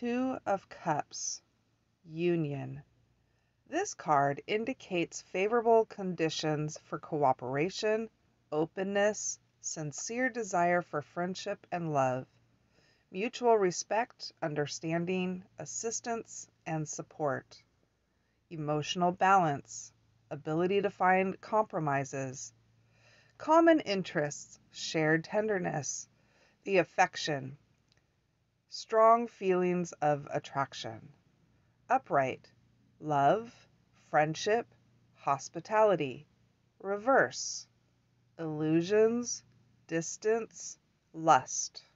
Two of Cups, Union. This card indicates favorable conditions for cooperation, openness, sincere desire for friendship and love, mutual respect, understanding, assistance, and support, emotional balance, ability to find compromises, common interests, shared tenderness, the affection, strong feelings of attraction, upright, love, friendship, hospitality, reverse, illusions, distance, lust.